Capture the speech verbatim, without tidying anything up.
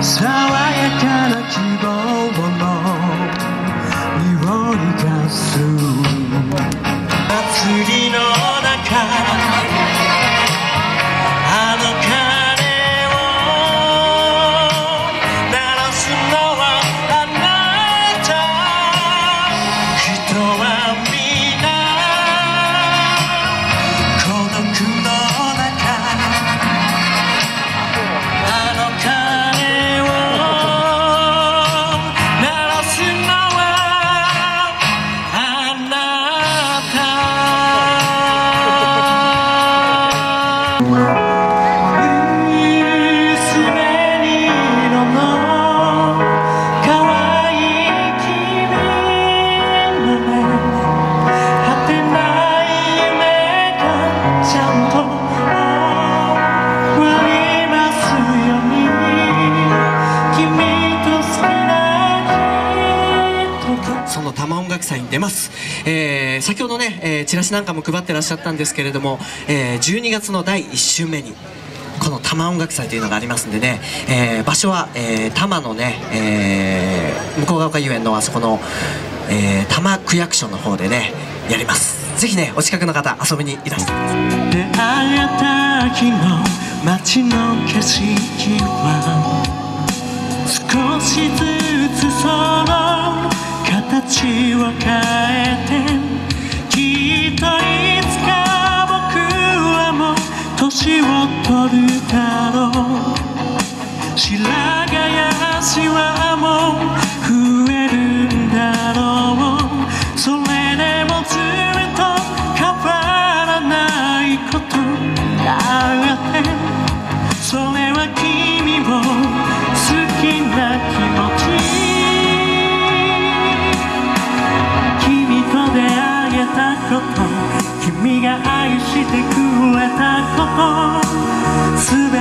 爽やかな希望の匂いがする祭りの中あの鐘を鳴らすのはあなた人は皆孤独の中あの鐘を鳴らすのはあなた娘に色の可愛い君のね果てない夢がちゃんと終わりますように君と好きな人がその玉音楽祭に出ます、えー、先ほどね、えー、チラシなんかも配ってらっしゃったんですけれども、えー、じゅうにがつのだいいっ週目にこの玉音楽祭というのがありますんでね、えー、場所は、えー、多摩のね、えー、向ヶ丘遊園のあそこの、えー、多摩区役所の方でねやります。ぜひねお近くの方遊びにいらしてください。出会った日の街の景色は少しずつその形を変えてきっといつか僕はもう年を取るだろう白髪やシワも増えるんだろうそれでもずっと変わらないことがあってそれは君を好きな気持ち君と出会えたこと君が愛してくれたことすべ